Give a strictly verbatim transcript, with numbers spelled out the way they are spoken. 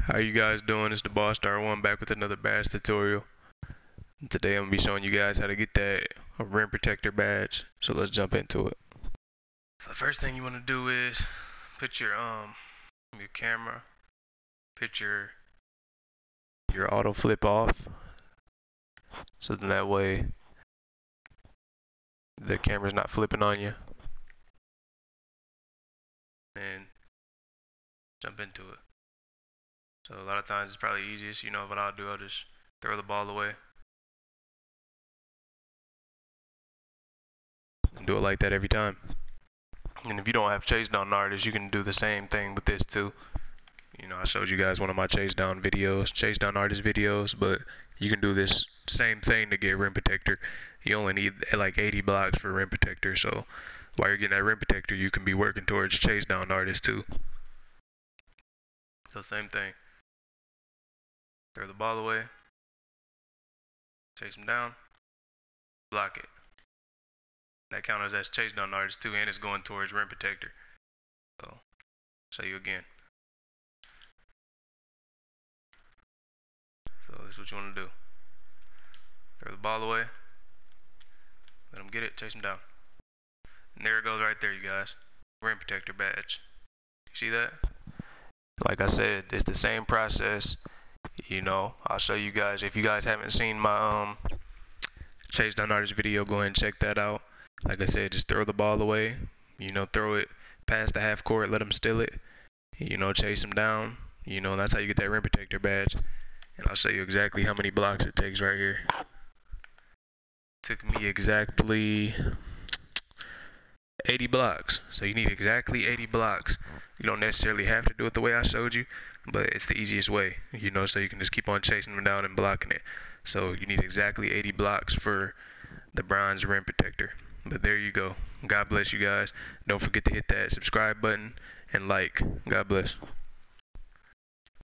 How you guys doing? It's the Boss Star One back with another badge tutorial. Today I'm gonna be showing you guys how to get that rim protector badge. So let's jump into it. So the first thing you want to do is put your um your camera, put your your auto flip off. So then that way the camera's not flipping on you. And jump into it. So a lot of times it's probably easiest, you know what I'll do, I'll just throw the ball away. And do it like that every time. And if you don't have chase down artists, you can do the same thing with this too. You know, I showed you guys one of my chase down videos, chase down artist videos, but you can do this same thing to get rim protector. You only need like eighty blocks for rim protector, so while you're getting that rim protector, you can be working towards chase down artists too. So same thing. Throw the ball away, chase them down, block it. That counters as chase down artist too, and it's going towards rim protector. So, show you again. So this is what you want to do. Throw the ball away, let them get it, chase them down. And there it goes right there, you guys. Rim protector badge. You see that? Like I said, it's the same process. You know, I'll show you guys. If you guys haven't seen my um chase down artist video, go ahead and check that out. Like I said, just throw the ball away. You know, throw it past the half court, let them steal it. You know, chase them down. You know, that's how you get that rim protector badge. And I'll show you exactly how many blocks it takes right here. Took me exactly eighty blocks. So you need exactly eighty blocks. You don't necessarily have to do it the way I showed you, but it's the easiest way, you know, so you can just keep on chasing them down and blocking it. So you need exactly eighty blocks for the bronze rim protector. But there you go. God bless you guys. Don't forget to hit that subscribe button and like. God bless.